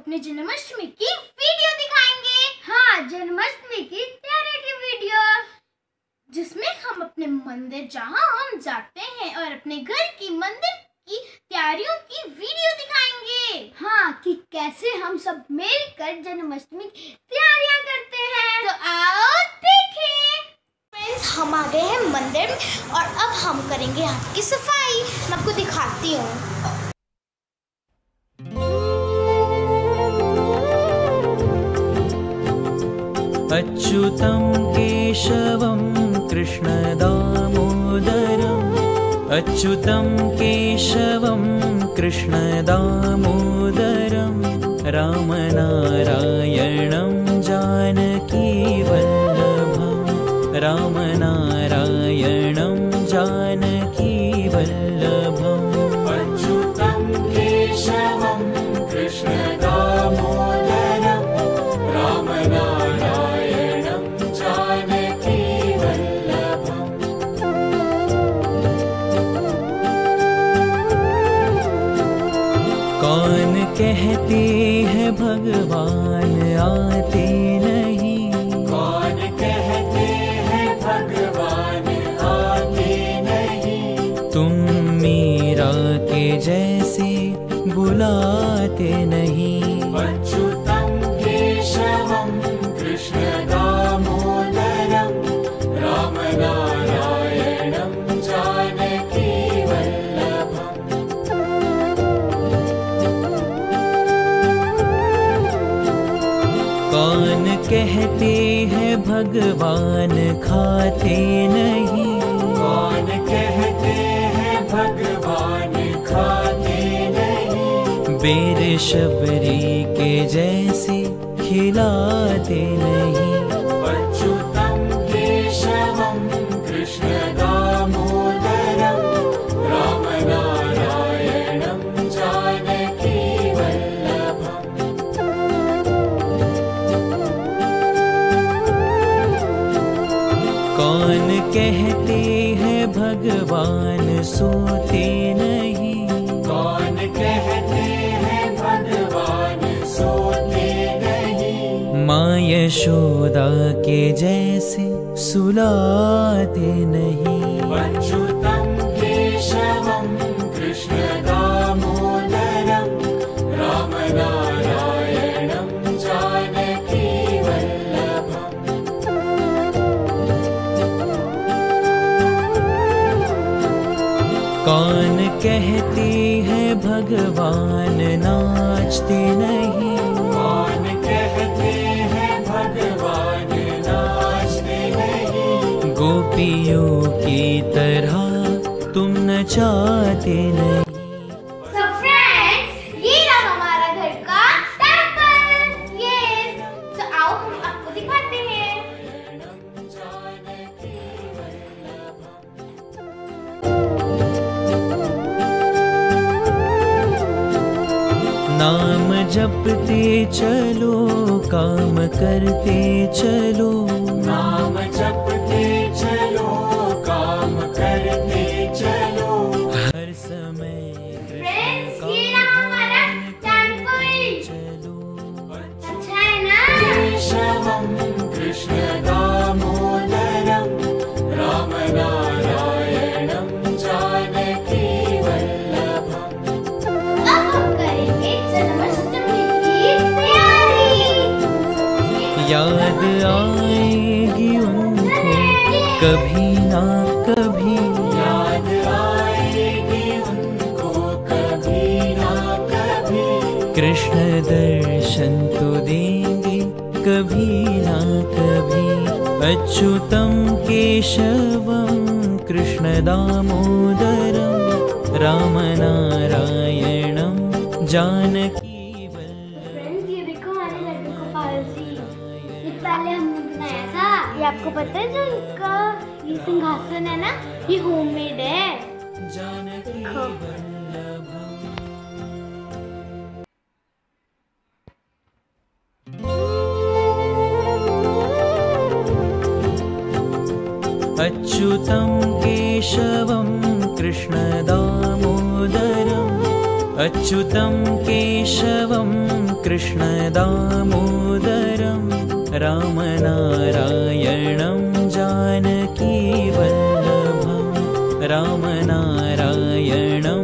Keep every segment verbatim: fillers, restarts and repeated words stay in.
अपने जन्माष्टमी की वीडियो दिखाएंगे। हाँ, जन्माष्टमी की तैयारी की वीडियो, जिसमें हम अपने मंदिर जहाँ हम जाते हैं और अपने घर की मंदिर की तैयारियों की वीडियो दिखाएंगे। हाँ, कि कैसे हम सब मिलकर जन्माष्टमी की तैयारियां करते हैं। तो आओ देखें। फ्रेंड्स, हम आ गए हैं मंदिर में और अब हम करेंगे हाथ की सफाई। मैं आपको दिखाती हूँ। अच्युतं केशवं कृष्ण दामोदरम् अच्युतं केशवं कृष्ण दामोदरं रामनारायणं जानकी वल्लभं रामनारायणं जानकी वल्लभम् अच्युतं केशवं कृष्ण दामोदरं रामनारायणं जानकी वल्लभम्। कौन कहते हैं भगवान आते नहीं, कौन कहते हैं भगवान आते नहीं, तुम मीरा के जैसे बुलाते नहीं। अच्युतं केशवं कृष्ण दामोदरं रामनारायणं जानकी वल्लभम्। कौन कहते हैं भगवान खाते नहीं, कौन कहते हैं भगवान खाते नहीं, बेर शबरी के जैसे खिलाते नहीं। अच्युतं केशवं कृष्ण दामोदरं रामनारायणं जानकी वल्लभम्। कौन कहते हैं भगवान सोते नहीं, कौन कहते हैं भगवान सोते नहीं, माँ यशोदा के जैसे सुलाते नहीं। अच्युतं केशवं कृष्ण दामोदरं रामनारायणं जानकी वल्लभम्। कौन कहते हैं भगवान नाचते नहीं, कौन कहते हैं भगवान नाचते नहीं, गोपियों की तरह तुम नचाते नहीं। So friends, ये रहा हमारा घर का टेम्पल। Yes, तो आओ हम आपको दिखाते हैं। नाम जपते चलो, काम करते चलो, नाम जपते चलो, काम करते चलो, हर समय Friends, ये रहा हमारा टेम्पल। चलो। अच्छा है ना? केशवं कृष्ण दामोदरं रामनारायणं जानकी वल्लभम्। अब हम करेंगे जन्माष्टमी की तैयारी। याद आएगी उनको कभी ना कभी, याद आएगी उनको कभी ना कभी, कृष्ण दर्शन तो देंगे कभी ना कभी। अच्युतं केशवं कृष्ण दामोदरं रामनारायणं जानकी वल्लभम्। फ्रेंड्स, ये देखो हमारे लड्डू गोपाल जी। ये पहले हमने बनाया था। ये आपको पता है जो इनका ये सिंहासन है ना, ये होममेड है। जानकी देखो। वल्लभम्। अच्युतं केशवं कृष्ण दामोदरं अच्युतं केशवं कृष्णदामोदरं रामनारायणं जानकीवल्लभं रामनारायणं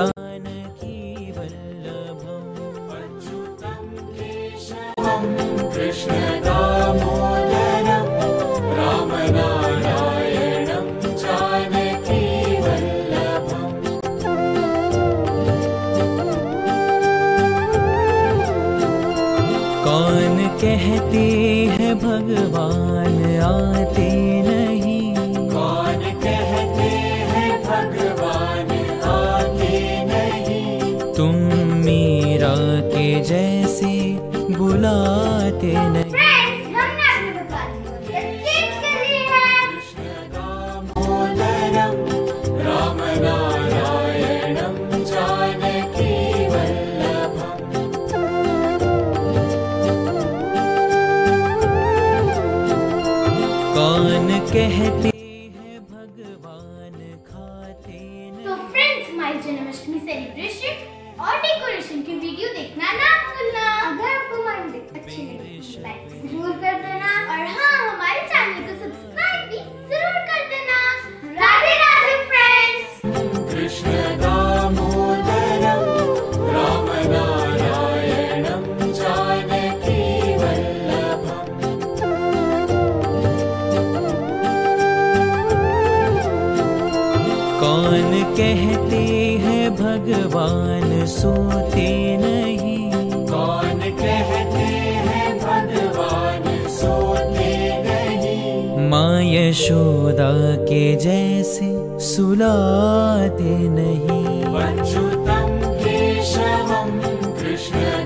जानकीवल्लभम् अच्युतं केशवं कृष्णदामोदरं रामनारायणं जानकीवल्लभम् कौन कहते हैं भगवान आते नहीं, कौन कहते हैं भगवान आते नहीं, तुम मीरा के जैसे बुलाते नहीं। फ्रेंड्स, हमने आपको बता दिया स्केच कर ली है। कृष्णदामोदरं रामनारायणं जानकीवल्लभम् कौन कहते हैं भगवान खाते नहीं। तो फ्रेंड्स, हमारी जन्माष्टमी सेलिब्रेशन और डेकोरेशन की वीडियो देखना ना भूलना। अगर आपको हमारी वीडियो अच्छी लगी तो लाइक जरूर कर देना और हाँ, हमारे चैनल को सब्सक्राइब भी जरूर कर देना। राधे राधे फ्रेंड्स। कृष्णदामोदरं रामनारायणं जानकीवल्लभम् कौन कहते हैं भगवान सोते नहीं, कौन कहते हैं भगवान सोते नहीं, माँ यशोदा के जैसे सुलाते नहीं। अच्युतं केशवं कृष्ण